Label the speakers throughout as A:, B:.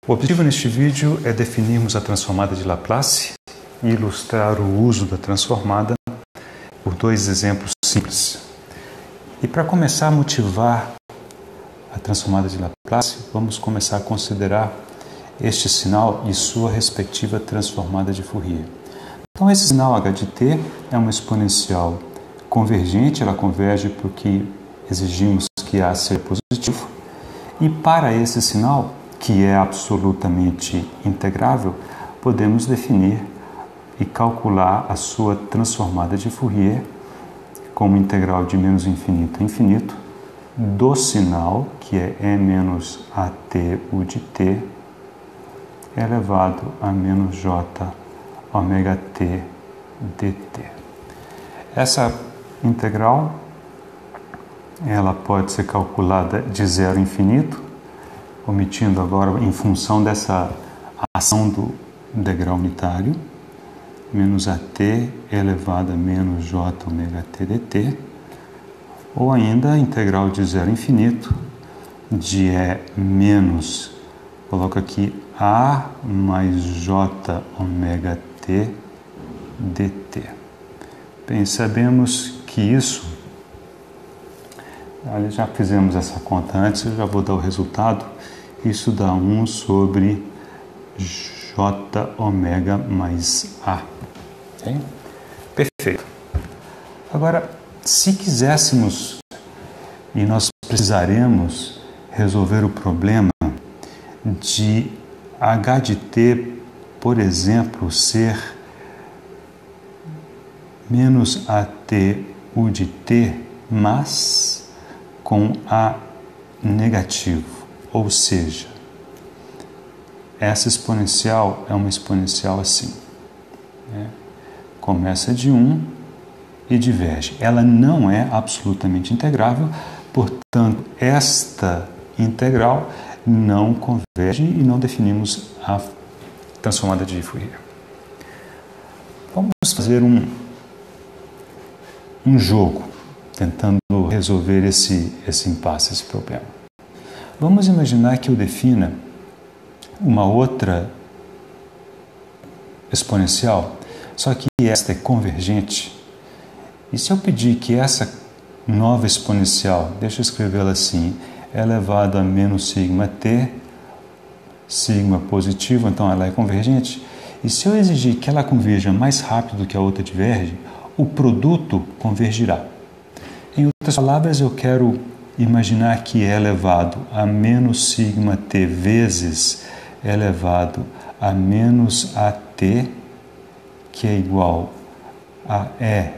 A: O objetivo neste vídeo é definirmos a transformada de Laplace e ilustrar o uso da transformada por dois exemplos simples. E para começar a motivar a transformada de Laplace, vamos começar a considerar este sinal e sua respectiva transformada de Fourier. Então esse sinal h de t é uma exponencial convergente, ela converge porque exigimos que A seja positivo. E para esse sinal, que é absolutamente integrável, podemos definir e calcular a sua transformada de Fourier como integral de menos infinito a infinito do sinal, que é E menos AT U de t, elevado a menos J ômega t dt. Essa integral ela pode ser calculada de zero a infinito, omitindo agora, em função dessa ação do degrau unitário, menos AT elevado a menos J ômega t dt, ou ainda a integral de zero a infinito de E menos, coloco aqui A mais J ômega t dt. Bem, sabemos que isso, já fizemos essa conta antes, eu já vou dar o resultado, isso dá 1 sobre J ômega mais A. Okay? Perfeito. Agora, se quiséssemos, e nós precisaremos resolver o problema de h de t, por exemplo, ser menos AT U de t, mas com A negativo, ou seja, essa exponencial é uma exponencial assim, né? Começa de 1 e diverge. Ela não é absolutamente integrável, portanto, esta integral não converge e não definimos a transformada de Fourier. Vamos fazer um jogo, tentando resolver esse impasse, esse problema. Vamos imaginar que eu defina uma outra exponencial, só que esta é convergente. E se eu pedir que essa nova exponencial, deixa eu escrevê-la assim, é elevado a menos sigma t, sigma positivo, então ela é convergente. E se eu exigir que ela converja mais rápido do que a outra diverge, o produto convergirá. Em outras palavras, eu quero imaginar que é elevado a menos sigma t vezes elevado a menos AT, que é igual a E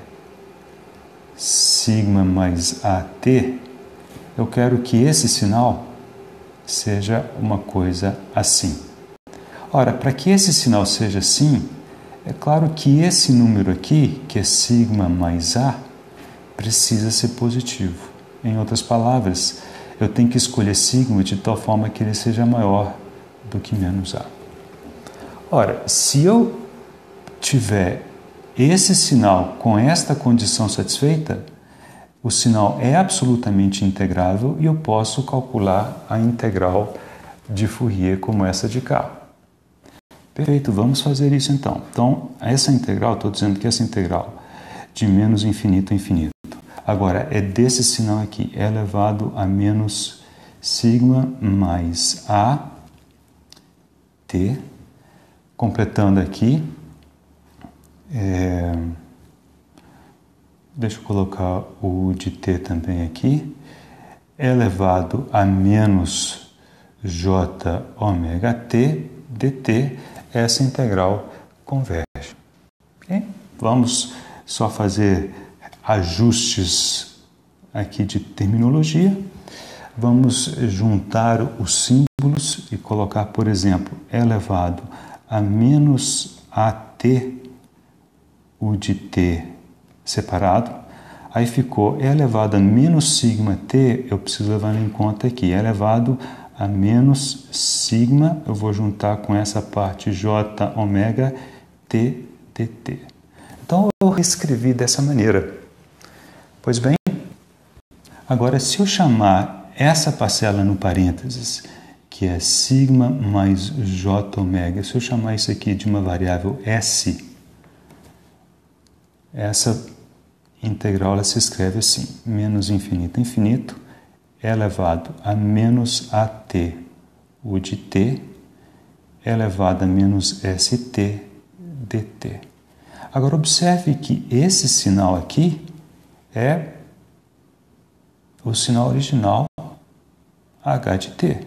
A: sigma mais AT, eu quero que esse sinal seja uma coisa assim. Ora, para que esse sinal seja assim, é claro que esse número aqui, que é sigma mais A, precisa ser positivo. Em outras palavras, eu tenho que escolher sigma de tal forma que ele seja maior do que menos A. Ora, se eu tiver esse sinal com esta condição satisfeita, o sinal é absolutamente integrável e eu posso calcular a integral de Fourier como essa de cá. Perfeito, vamos fazer isso então. Então, essa integral, estou dizendo que essa integral de menos infinito a infinito, agora é desse sinal aqui, é elevado a menos sigma mais A t, completando aqui, deixa eu colocar o de t também aqui, elevado a menos J ômega t dt, essa integral converge. Okay? Vamos só fazer ajustes aqui de terminologia. Vamos juntar os símbolos e colocar, por exemplo, elevado a menos AT U de t separado. Aí ficou elevado a menos sigma t, eu preciso levar em conta aqui, elevado a menos sigma, eu vou juntar com essa parte J ômega t dt. Então eu escrevi dessa maneira. Pois bem, agora se eu chamar essa parcela no parênteses, que que é sigma mais j ômega. Se eu chamar isso aqui de uma variável S, essa integral ela se escreve assim, menos infinito a infinito, elevado a menos at u de t, elevado a menos st dt. Agora, observe que esse sinal aqui é o sinal original h de t.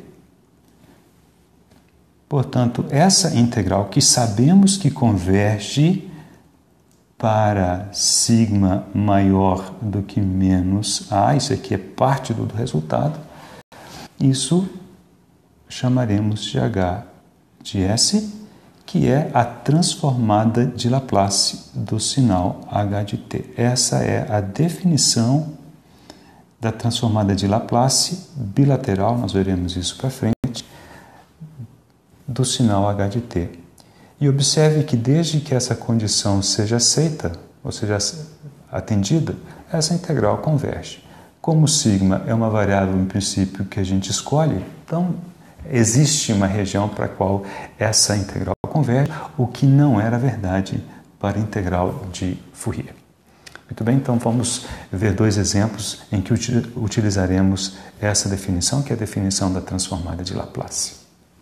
A: Portanto, essa integral que sabemos que converge para sigma maior do que menos a, isso aqui é parte do resultado, isso chamaremos de h de s, que é a transformada de Laplace do sinal h de t. Essa é a definição da transformada de Laplace bilateral, nós veremos isso para frente, do sinal h de t. E observe que desde que essa condição seja aceita, ou seja, atendida, essa integral converge. Como sigma é uma variável, em princípio, que a gente escolhe, então existe uma região para a qual essa integral converge, o que não era verdade para a integral de Fourier. Muito bem, então vamos ver dois exemplos em que utilizaremos essa definição, que é a definição da transformada de Laplace.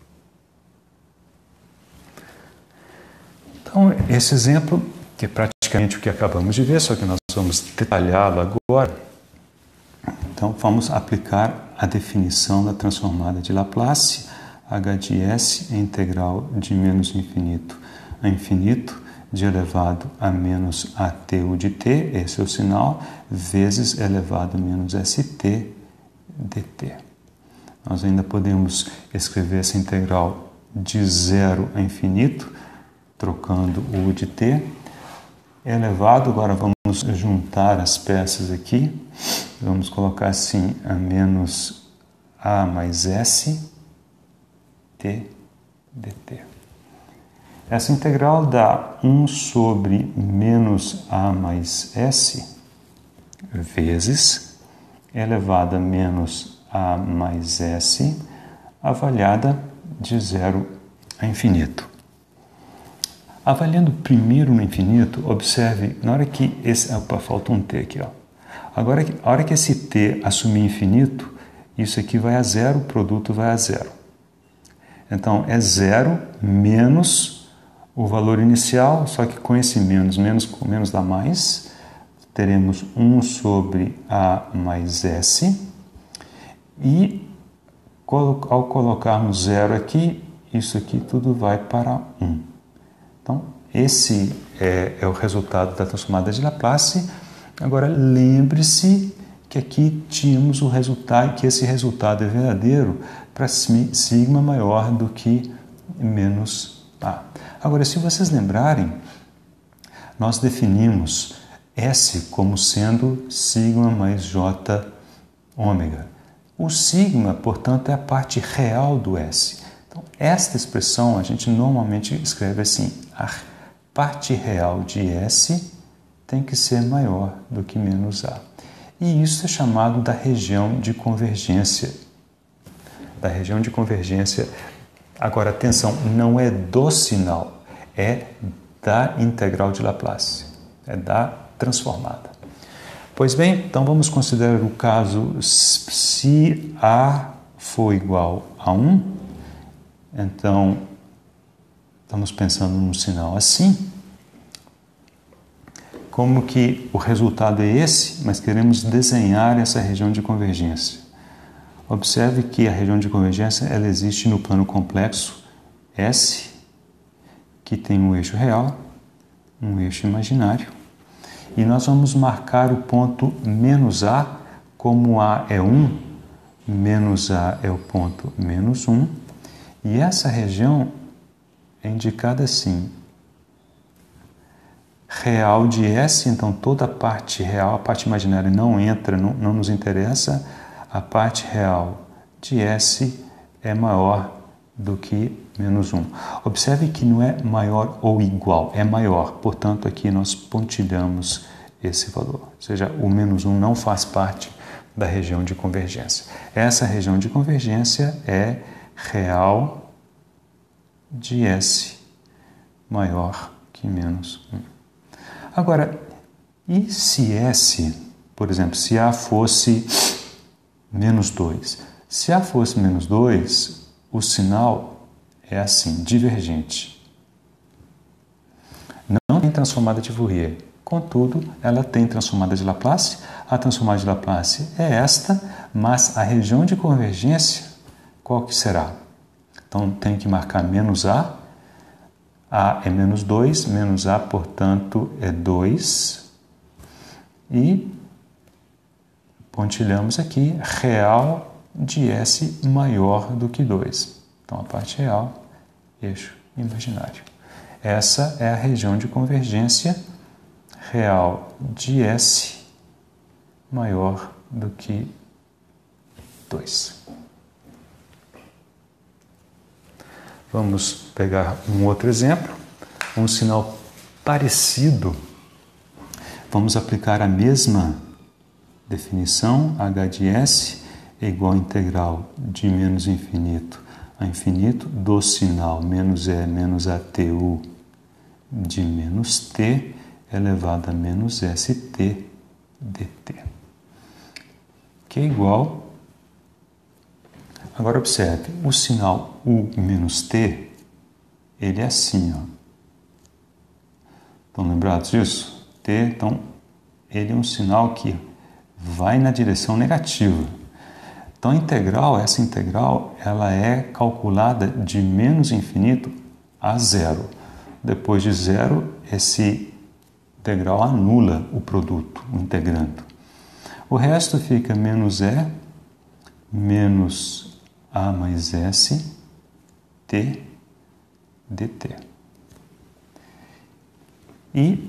A: Então, esse exemplo, que é praticamente o que acabamos de ver, só que nós vamos detalhá-lo agora. Então, vamos aplicar a definição da transformada de Laplace. H de S é integral de menos infinito a infinito, de elevado a menos at u de t, esse é o sinal, vezes elevado a menos st dt. Nós ainda podemos escrever essa integral de zero a infinito, trocando o u de t, elevado, agora vamos juntar as peças aqui, vamos colocar assim, a menos a mais s, t, dt. Essa integral dá 1 sobre menos a mais s, vezes, elevado a menos a mais s, avaliada de zero a infinito. Avaliando primeiro no infinito, observe, na hora que esse... Opa, falta um t aqui, ó. Agora, a hora que esse t assumir infinito, isso aqui vai a zero, o produto vai a zero. Então, é zero menos o valor inicial, só que com esse menos com menos dá mais, teremos 1 sobre a mais s, e ao colocarmos zero aqui, isso aqui tudo vai para 1. Então, esse é o resultado da transformada de Laplace. Agora, lembre-se que aqui tínhamos o resultado, que esse resultado é verdadeiro para sigma maior do que menos a. Agora, se vocês lembrarem, nós definimos S como sendo sigma mais j ômega. O sigma, portanto, é a parte real do S. Então, esta expressão a gente normalmente escreve assim, a parte real de S tem que ser maior do que menos A. E isso é chamado da região de convergência. Da região de convergência. Agora, atenção, não é do sinal, é da integral de Laplace, é da transformada. Pois bem, então vamos considerar o caso se A for igual a 1, então estamos pensando num sinal assim, como que o resultado é esse, mas queremos desenhar essa região de convergência. Observe que a região de convergência ela existe no plano complexo S, que tem um eixo real, um eixo imaginário, e nós vamos marcar o ponto menos A, como A é 1, menos A é o ponto menos 1, e essa região é indicada assim, real de S, então toda a parte real, a parte imaginária não entra, não nos interessa, a parte real de S é maior do que menos 1. Observe que não é maior ou igual, é maior, portanto aqui nós pontilhamos esse valor, ou seja, o menos 1 não faz parte da região de convergência. Essa região de convergência é real de S maior que menos 1. Agora, e se S, por exemplo, se A fosse menos 2? Se A fosse menos 2, o sinal é assim, divergente. Não tem transformada de Fourier. Contudo, ela tem transformada de Laplace. A transformada de Laplace é esta, mas a região de convergência, qual que será? Então, tem que marcar menos A. A é menos 2, menos A, portanto, é 2. E pontilhamos aqui, real de S maior do que 2. Então, a parte real, eixo imaginário. Essa é a região de convergência real de S maior do que 2. Vamos pegar um outro exemplo, um sinal parecido. Vamos aplicar a mesma definição, h de S é igual a integral de menos infinito a infinito do sinal menos E menos ATU de menos T elevado a menos ST dt, que é igual. Agora observe, o sinal U menos T, ele é assim, ó. Estão lembrados disso? T, então, ele é um sinal que vai na direção negativa. Então, a integral, essa integral, ela é calculada de menos infinito a zero. Depois de zero, esse integral anula o produto, o integrando. O resto fica menos E, menos A mais S, T, dt. E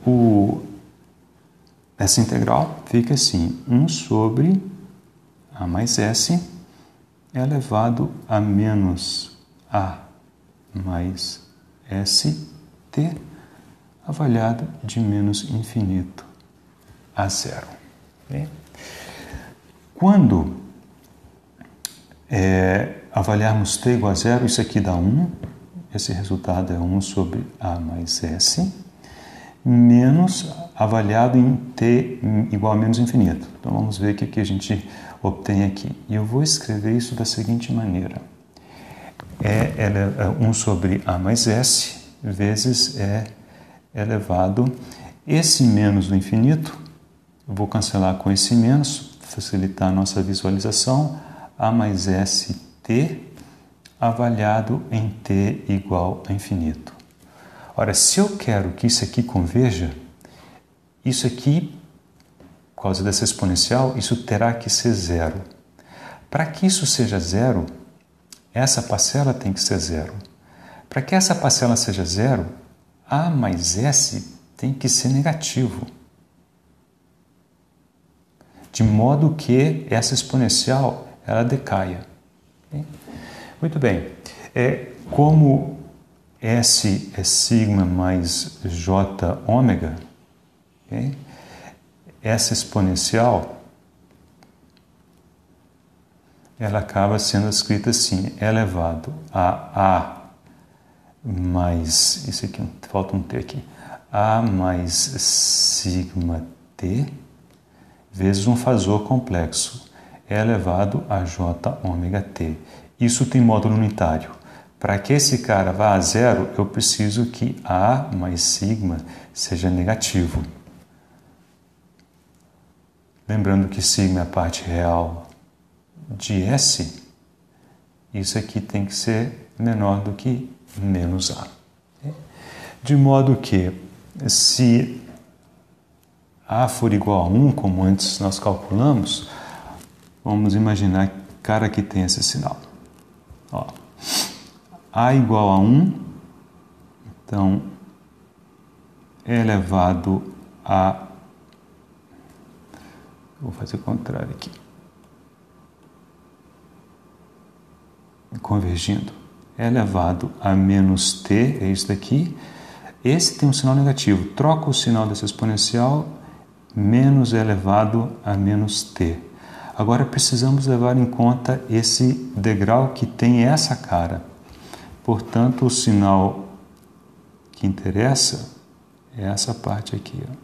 A: essa integral fica assim, 1 sobre A mais S elevado a menos A mais S, T, avaliado de menos infinito a zero. Okay? Quando avaliarmos t igual a zero, isso aqui dá 1, esse resultado é 1 sobre A mais S, menos avaliado em t igual a menos infinito. Então vamos ver o que a gente obtém aqui. E eu vou escrever isso da seguinte maneira. É 1 sobre A mais S vezes E elevado. Esse menos do infinito, eu vou cancelar com esse menos, facilitar a nossa visualização. A mais ST avaliado em t igual a infinito. Ora, se eu quero que isso aqui converja, isso aqui, por causa dessa exponencial, isso terá que ser zero. Para que isso seja zero, essa parcela tem que ser zero. Para que essa parcela seja zero, A mais S tem que ser negativo. De modo que essa exponencial ela decaia. Okay? Muito bem. Como S é sigma mais J ômega, okay? Essa exponencial ela acaba sendo escrita assim, elevado a mais, isso aqui, falta um T aqui, A mais sigma T vezes um fasor complexo, elevado a J ômega T. Isso tem módulo unitário. Para que esse cara vá a zero, eu preciso que A mais sigma seja negativo. Lembrando que sigma é a parte real de S, isso aqui tem que ser menor do que menos A. De modo que, se A for igual a 1, como antes nós calculamos, vamos imaginar cara que tem esse sinal. Ó, A igual a 1, então é elevado a... Vou fazer o contrário aqui. Convergindo. É elevado a menos t, é isso daqui. Esse tem um sinal negativo. Troca o sinal dessa exponencial, menos é elevado a menos t. Agora precisamos levar em conta esse degrau que tem essa cara. Portanto, o sinal que interessa é essa parte aqui. Ó.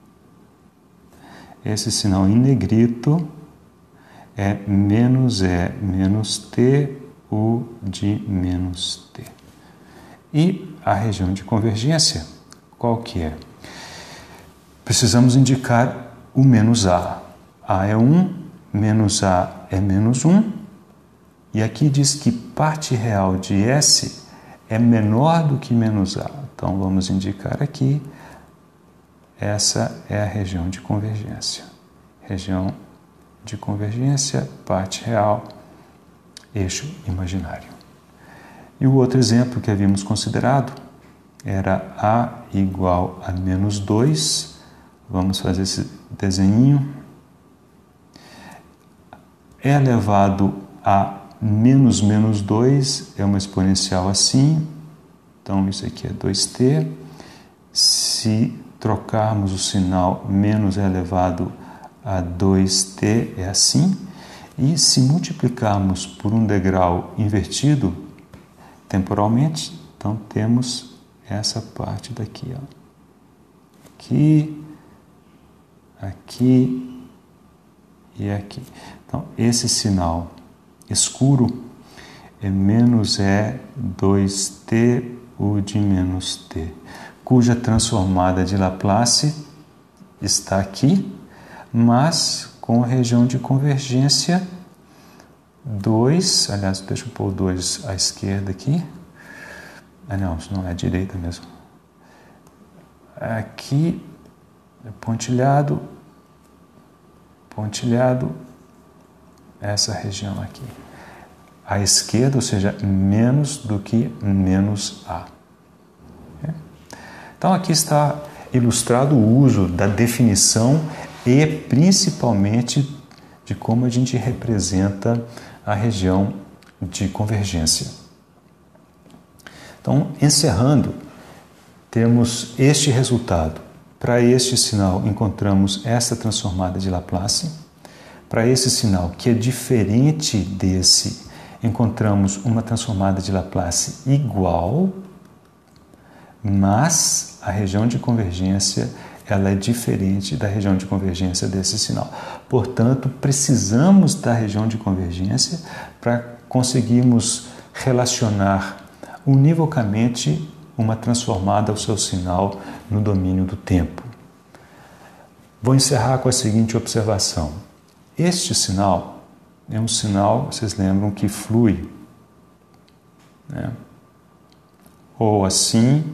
A: Esse sinal em negrito é menos E menos T, U de menos T. E a região de convergência, qual que é? Precisamos indicar o menos A. A é 1, menos A é menos 1. E aqui diz que parte real de S é menor do que menos A. Então, vamos indicar aqui, essa é a região de convergência. Região de convergência, parte real, eixo imaginário. E o outro exemplo que havíamos considerado era A igual a menos 2. Vamos fazer esse desenho. E elevado a menos menos 2 é uma exponencial assim. Então, isso aqui é 2t. Se trocarmos o sinal menos elevado a 2t é assim. E se multiplicarmos por um degrau invertido temporalmente, então temos essa parte daqui. Ó. Aqui, aqui e aqui. Então, esse sinal escuro é menos E 2t U de menos t, cuja transformada de Laplace está aqui, mas com a região de convergência 2, aliás, deixa eu pôr o 2 à esquerda aqui. Ah, não, isso não é a direita mesmo. Aqui, pontilhado, pontilhado, essa região aqui. À esquerda, ou seja, menos do que menos A. Então, aqui está ilustrado o uso da definição e, principalmente, de como a gente representa a região de convergência. Então, encerrando, temos este resultado. Para este sinal, encontramos esta transformada de Laplace. Para esse sinal, que é diferente desse, encontramos uma transformada de Laplace igual, mas a região de convergência ela é diferente da região de convergência desse sinal. Portanto, precisamos da região de convergência para conseguirmos relacionar univocamente uma transformada ao seu sinal no domínio do tempo. Vou encerrar com a seguinte observação. Este sinal é um sinal, vocês lembram, que flui, né? Ou assim,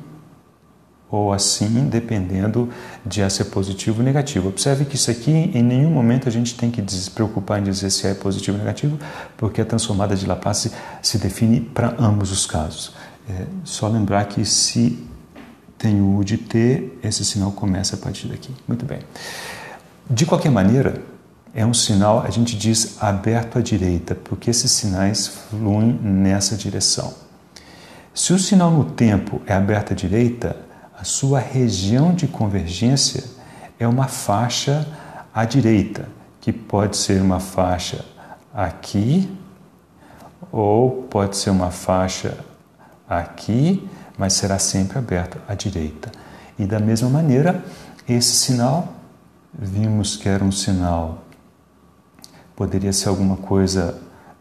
A: dependendo de A ser positivo ou negativo. Observe que isso aqui, em nenhum momento a gente tem que se preocupar em dizer se é positivo ou negativo, porque a transformada de Laplace se define para ambos os casos. É só lembrar que se tem o U de t, esse sinal começa a partir daqui. Muito bem. De qualquer maneira, é um sinal, a gente diz, aberto à direita, porque esses sinais fluem nessa direção. Se o sinal no tempo é aberto à direita, a sua região de convergência é uma faixa à direita, que pode ser uma faixa aqui, ou pode ser uma faixa aqui, mas será sempre aberto à direita. E da mesma maneira, esse sinal, vimos que era um sinal, poderia ser alguma coisa,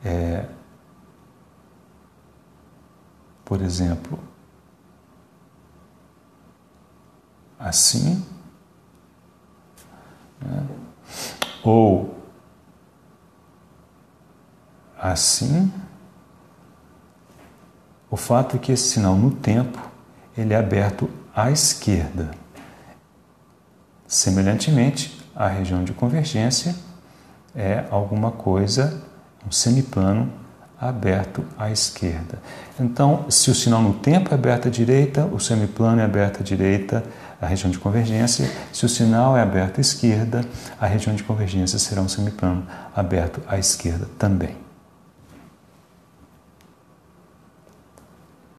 A: por exemplo, assim, né? Ou assim. O fato é que esse sinal no tempo ele é aberto à esquerda. Semelhantemente, a região de convergência é alguma coisa, um semiplano aberto à esquerda. Então, se o sinal no tempo é aberto à direita, o semiplano é aberto à direita, a região de convergência. Se o sinal é aberto à esquerda, a região de convergência será um semiplano aberto à esquerda também.